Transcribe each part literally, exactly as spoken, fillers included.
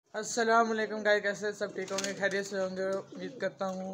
अस्सलाम वालेकुम गाइस, कैसे सब ठीक होंगे, खैरियत से होंगे उम्मीद करता हूँ।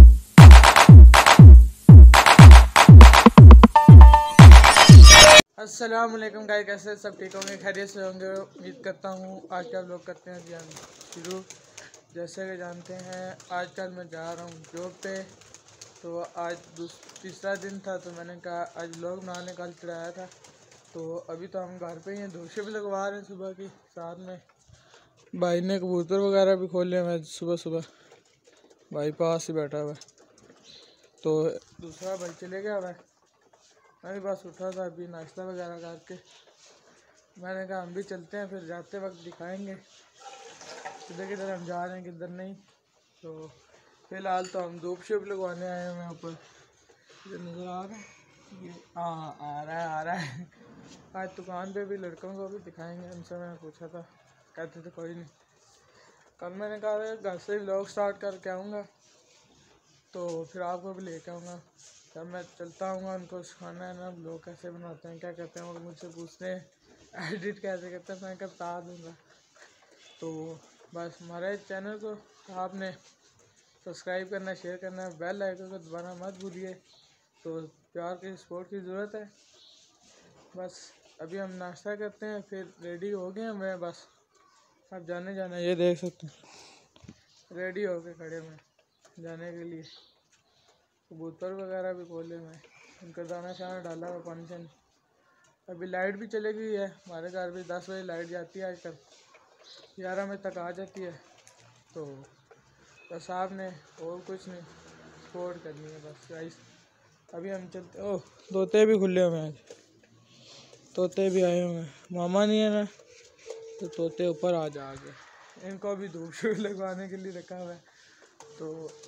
अस्सलाम वालेकुम गाइस, कैसे सब ठीक होंगे, खैरियत से होंगे उम्मीद करता हूँ। आज का लोग करते हैं जी हम शुरू। जैसे कि जानते हैं आजकल मैं जा रहा हूँ जॉब पे, तो आज तीसरा दिन था, तो मैंने कहा आज लोग बनाने कल चढ़ाया था। तो अभी तो हम घर पे ही हैं, धूप भी लगवा रहे हैं सुबह की। साथ में भाई ने कबूतर वगैरह भी खोले हैं। सुबह सुबह भाई पास ही बैठा हुआ है, तो दूसरा भाई चले गया हुआ है। मैं भी बस उठा था अभी नाश्ता वगैरह करके। मैंने कहा हम भी चलते हैं, फिर जाते वक्त दिखाएंगे किधर किधर हम जा रहे हैं किधर नहीं। तो फिलहाल तो हम धूप शूप लगवाने आए हैं ऊपर, जो नज़र आ रहा है ये। हाँ आ रहा है आ रहा है आज दुकान पे भी लड़कों को भी दिखाएंगे। उनसे मैंने पूछा था, कहते थे कोई नहीं। कल मैंने कहा घर से व्लॉग स्टार्ट करके आऊँगा, तो फिर आपको भी लेके आऊँगा। जब मैं चलता आऊँगा उनको सिखाना है ना व्लॉग कैसे बनाते हैं, क्या कहते हैं। और मुझसे पूछते हैं एडिट कैसे करते हैं, मैं बता दूँगा। तो बस हमारे चैनल को आपने सब्सक्राइब करना, शेयर करना, बेल आइकन को दबाना मत भूलिए। तो प्यार की सपोर्ट की ज़रूरत है। बस अभी हम नाश्ता करते हैं, फिर रेडी हो गए हैं। मैं बस अब जाने जाना, ये देख सकते हैं रेडी हो के खड़े में जाने के लिए। कबूतर वगैरह भी खोले मैं, उनका दाना शाना डाला हुआ, पानी शानी। अभी लाइट भी चली गई है हमारे घर भी। दस बजे लाइट जाती है आजकल, ग्यारह बजे तक आ जाती है। तो बस आपने और कुछ नहीं, सपोर्ट करनी है बस गाइस। अभी हम चलते। ओह तोते भी खुले हुए हैं आज, तोते भी आए हुए हैं। मामा नहीं है ना, तो तोते ऊपर आ जा गए। इनको भी धूप शूप लगवाने के लिए रखा हुआ है, तो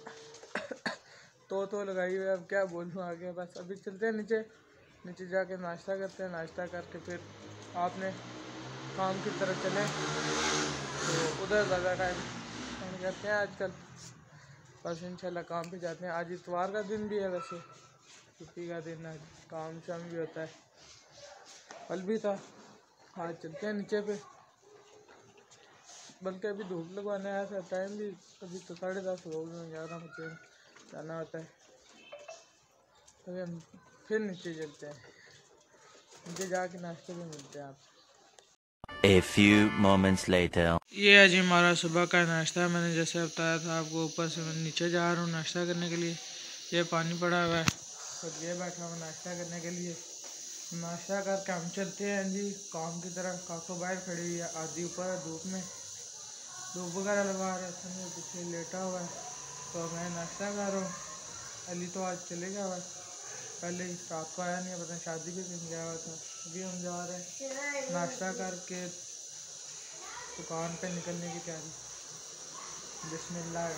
तो तो लगाई हुई है। अब क्या बोलूँ आगे। बस अभी चलते हैं नीचे, नीचे जाके नाश्ता करते हैं। नाश्ता करके फिर आपने काम की तरफ चले, तो उधर ज़्यादा टाइम हम करते हैं आजकल। बस इंशाल्लाह काम पे जाते हैं। आज इतवार का दिन भी है, वैसे छुट्टी का दिन है, काम शाम भी होता है। कल भी था। आज चलते हैं नीचे पे, बल्कि अभी धूप लगवाने आया था। टाइम भी अभी तो साढ़े दस हो गए, ग्यारह बजे जाना होता है। तभी हम फिर नीचे चलते हैं, नीचे जाके नाश्ते में मिलते हैं आप। A few moments later. ये है जी हमारा सुबह का नाश्ता। मैंने जैसे बताया था आपको, ऊपर से मैं नीचे जा रहा हूँ नाश्ता करने के लिए। ये पानी पड़ा हुआ है और ये बैठा हुआ नाश्ता करने के लिए। नाश्ता करके हम चलते हैं जी काम की तरफ। काको बाहर खड़ी हुई है, आधी ऊपर है धूप में, धूप वगैरह लगा रहे थे। मेरे पीछे लेटा हुआ है, तो मैं नाश्ता कर रहा हूँ। अली तो आज चले गया हुआ, पहले ही रात को आया नहीं, पता नहीं शादी पे कहीं गया हुआ था। अभी हम जा रहे हैं नाश्ता करके दुकान पे निकलने की तैयारी। बिस्मिल्लाह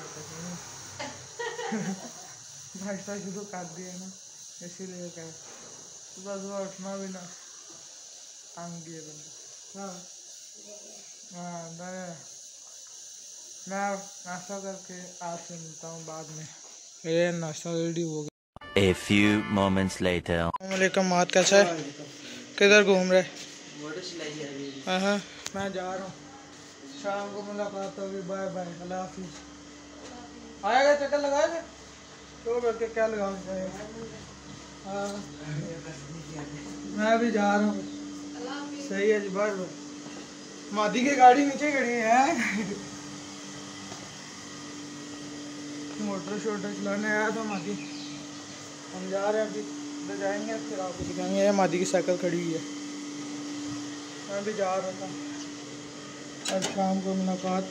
नाश्ता शुरू कर दिया ना, इसीलिए क्या सुबह सुबह उठना भी ना तंग है बंदा। हाँ मैं मैं नाश्ता करके आपसे मिलता हूँ बाद में। ये नाश्ता रेडी हो गया। A few moments later. अस्सलाम मात कैसा है, किधर घूम रहे? हाँ हाँ मैं जा रहा हूँ, शाम को मुलाकात होगी। बाय बाय, अल्लाह हाफिज़। आएगा चक्कर लगाएगा तो करके क्या लगाऊंगा। हाँ मैं भी जा रहा हूँ। सही है जी, बाय बाय। मादी की गाड़ी नीचे खड़ी है, मोटर शोटर चलाने आया था मादी। हम जा रहे हैं अभी, उधर जाएंगे फिर आपको दिखाएंगे। ये मादी की साइकिल खड़ी हुई है, मैं भी जा रहा था। आज शाम को मुलाकात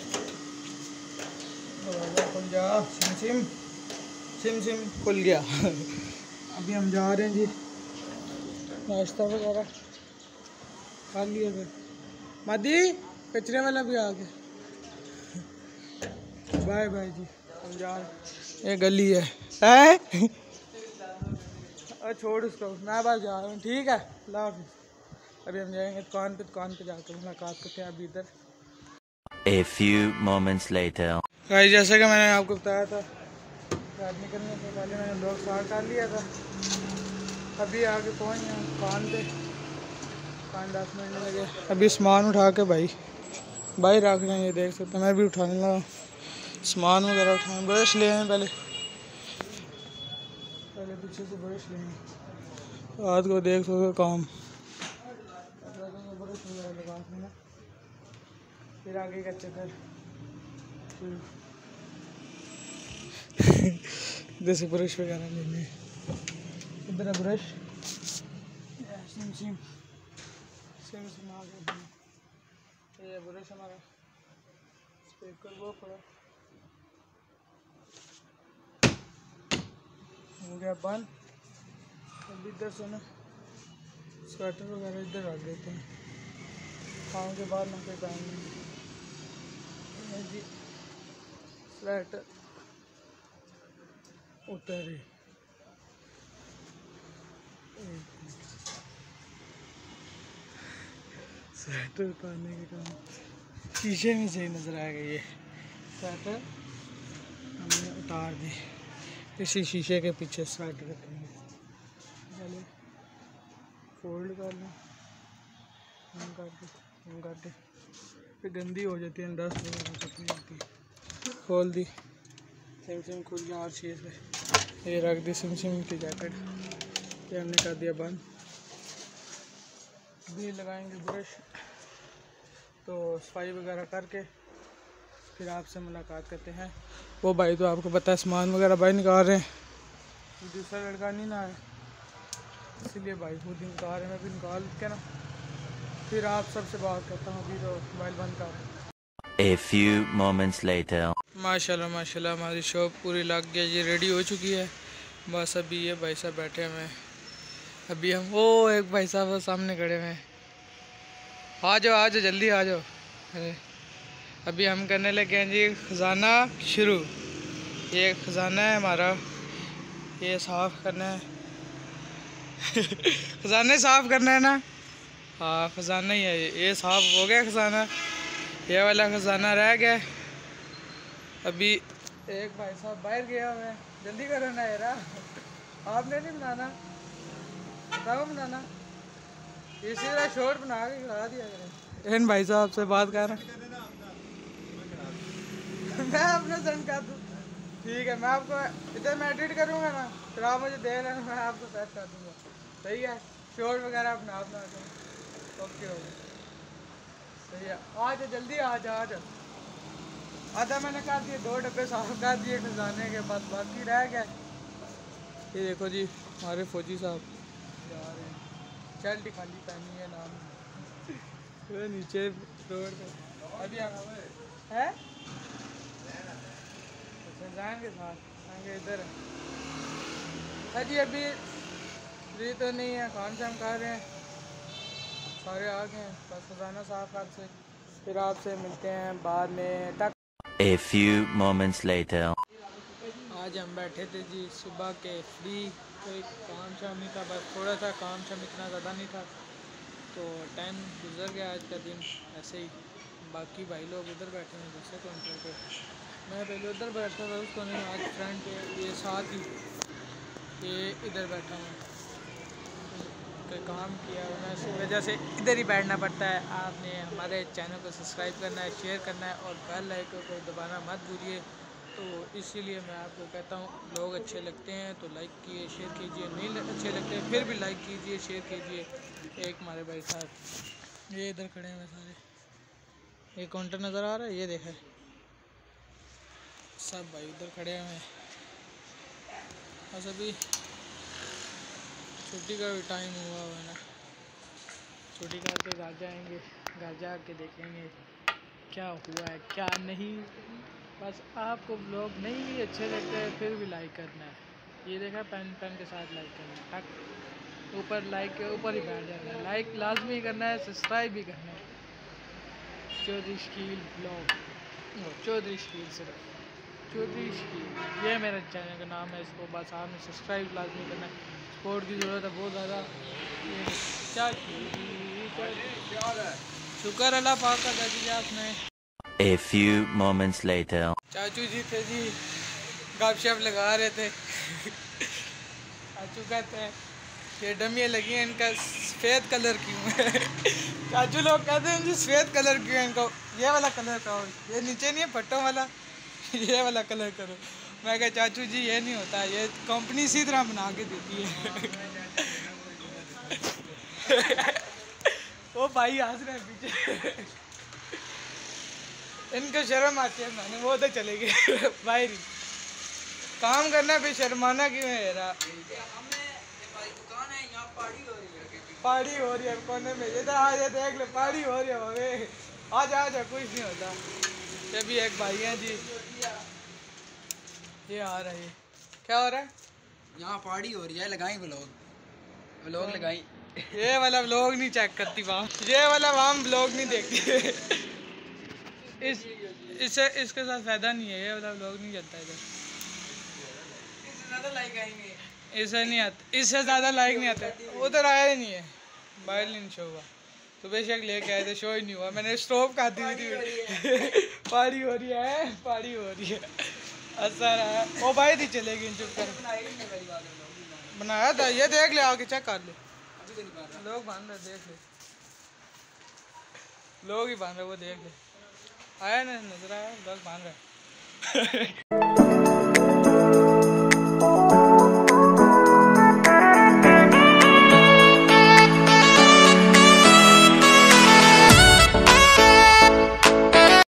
खुल जा, सिम सिम सिम सिम खुल गया। अभी हम जा रहे हैं जी, नाश्ता वगैरह खा लिया। फिर मादी कचरे वाला भी आ गया। बाय बाय जी, हम जा रहे हैं। ये गली है, है? छोड़ उसको, मैं बस जा रहा हूँ। ठीक है, अल्लाह हाफिज़। अभी हम जाएंगे दुकान पे, दुकान पे जाकर मुलाकात करते हैं अभी इधर। A few moments later. भाई जैसे कि मैंने आपको बताया था, रात निकलने से पहले मैंने ब्लॉग स्टार्ट कर लिया था। अभी आगे पहुँच गए दुकान पे, पाँच दस मिनट लगे। अभी सामान उठा के भाई भाई रख रहे हैं, ये देख सकते हैं। मैं भी उठाने लगा, सामान वगैरह उठाएं। ब्रश ले आए पहले पहले पीछे से ब्रश ले आए। रात को देख सकते काम, ब्रश वगैरह लगा देना, फिर आगे का चक्कर। जैसे ब्रश वगैरह लेने, इधर ब्रश सिम सिम सिम सिम आ गया। ये ब्रश हमारा स्पीकर वो पड़ा हो गया बंद। अभी इधर से ना स्वेटर वगैरह इधर रख देते हैं, खाने के बाद ना कोई काम नहीं जी। स्वेटर उतरे स्वेटर उतारने के काम शीशे में सही नज़र आएगा। ये स्वेटर हमने उतार दी, इसी शीशे के पीछे स्वेटर रखेंगे। चलिए फोल्ड कर लें, हम कर दे हम कर दे फिर गंदी हो जाती है, डस्ट वगैरह चपनी होती है। खोल दी, सिम सिम खुल गया और चीज़ पे ये रख दी सिम सिम की जैकेट, ये हमने कर दिया बंद। भी लगाएंगे ब्रश, तो सफाई वगैरह करके फिर आपसे मुलाकात करते हैं। वो भाई तो आपको पता है सामान वगैरह भाई निकाल रहे हैं, दूसरा लड़का नहीं ना है, इसलिए भाई खुद ही निकाल रहे हैं। मैं भी निकाल के ना फिर आप सबसे बात करता हूँ। अभी तो मोबाइल बंद कर रहे हैं। A few moments later. माशाल्लाह माशाल्लाह हमारी शॉप पूरी लग गई, ये रेडी हो चुकी है। बस अभी ये भाई साहब बैठे हुए हैं, अभी हम वो एक भाई साहब वो सामने खड़े हुए हैं। आ जाओ आ जाओ जल्दी आ जाओ। अरे अभी हम करने लगे हैं जी ख़जाना शुरू। ये ख़जाना है हमारा, ये साफ़ करना है। ख़जाने साफ़ करना है ना, हाँ ख़जाना ही है ये। ये साफ़ हो गया ख़जाना, ये वाला ख़जाना रह गया। अभी एक भाई साहब बाहर गया हुआ है, जल्दी करो ना यार, आपने नहीं बनाना, बताओ बनाना, इसी तरह शॉर्ट बना के खिला दिया करें। इन भाई साहब से बात कर रहा मैं अपने सेंड कर दूँ, ठीक है। मैं आपको इधर मैं एडिट करूँगा ना, फिर आप मुझे दे लेना, मैं आपको सेट कर दूँगा, सही है। शॉर्ट वगैरह अपना अपना ओके हो गया, सही है। आ जाओ जल्दी आ जाओ आ जाओ। आधा मैंने कर दिए, दो डब्बे साफ कर दिए खजाने के, बाद बाकी रह गए। ये देखो जी हमारे फौजी साहब जा रहे हैं, शर्ट खाली पहनी है नाम तो नीचे रोड पे। अभी आ है अच्छा जान के साथ आएंगे इधर है जी। अभी फ्री तो नहीं है, काम शाम कर रहे हैं, सारे आ गए हैं, बस खजाना साफ कर से फिर आपसे मिलते हैं बाद में। तक A few moments later. आज हम बैठे थे जी सुबह के फ्री, कोई काम शाम नहीं था, बस थोड़ा सा काम शाम, इतना ज़्यादा नहीं था, तो टाइम गुजर गया आज का दिन ऐसे ही। बाकी भाई लोग उधर बैठे हैं दूसरे काउंटर पे, मैं पहले उधर बैठा था उसको नहीं, आज फ्रेंड के ये साथ ही ये इधर बैठा हूँ, कोई काम किया मैं इसी वजह से इधर ही बैठना पड़ता है। आपने हमारे चैनल को सब्सक्राइब करना है, शेयर करना है और बेल आइकन को दबाना मत भूलिए। तो इसीलिए मैं आपको कहता हूँ, लोग अच्छे लगते हैं तो लाइक कीजिए, शेयर कीजिए, नहीं अच्छे लगते फिर भी लाइक कीजिए, शेयर कीजिए। एक हमारे भाई साहब ये इधर खड़े हैं सारे, ये काउंटर नज़र आ रहा है, ये देखा सब भाई उधर खड़े हुए हैं। बस अभी छुट्टी का भी टाइम हुआ हुआ है ना, छुट्टी करके घर जाएंगे, घर जा के देखेंगे क्या हुआ है क्या नहीं। बस आपको ब्लॉग नहीं भी अच्छे लगते हैं फिर भी लाइक करना है, ये देखा पेन पेन के साथ लाइक करना है, टक ऊपर लाइक के ऊपर ही बैठ जाना है, लाइक लाजमी करना है, सब्सक्राइब भी करना है। चौधरी शकील ब्लॉग, चौधरी शकील सिर्फ चौधरी शकील ये मेरा चैनल का नाम है, इसको बस आपने सब्सक्राइब लाजमी करना है। सपोर्ट की ज़रूरत है बहुत ज़्यादा, क्या शुक्र अल्लाह पाक का चाचू जी आपने। A few moments later. चाचू जी थे जी गपशप लगा रहे थे चाचू कहते हैं ये डमियाँ लगी हैं, इनका सफ़ेद कलर क्यों है चाचू लोग कहते हैं जी सफ़ेद कलर क्यों है इनको, ये वाला कलर करो, ये नीचे नहीं है पट्टों वाला, ये वाला कलर करो। मैं कहा चाचू जी ये नहीं होता, ये कंपनी इसी तरह बना के देती है। वो भाई हंस रहे हैं पीछे। इनको शर्म आती है, मैंने वो तो चले गए बाहर ही। काम करना भी शर्माना क्यों है यार? पार्टी हो रही है कोने में, ये तो आज ये देख ले पार्टी हो रही है भावे। आज आज कुछ नहीं होता। ये भी एक भाई हैं जी, ये आ रहा है। क्या हो रहा है यहाँ? पार्टी हो रही है, लगाई व्लॉग व्लॉग लगाई। ये वाला व्लॉग नहीं चेक करती वहाँ, ये वाला वहाँ व्लॉग नहीं देखती। इस इससे इसके साथ फायदा नहीं है, ये वाला व्लॉग नहीं चलता इधर। ज़्यादा लाइक आएंगे, इससे नहीं आते, इससे ज़्यादा लाइक नहीं आते। उधर आया ही नहीं है, वायलिन शो हुआ तो बेशक लेके आए थे, शो ही नहीं हुआ। मैंने स्टॉप कर दी थी। पार्टी हो रही है, पार्टी हो रही है। असर है ओ भाई थी चलेगी चुप कर। बनाया था ये, देख ले आके चेक कर ले। लोग बांध रहे देख ले, लोग ही बांध रहे वो देख ले। आया ना नजर आया, लोग बांध रहे।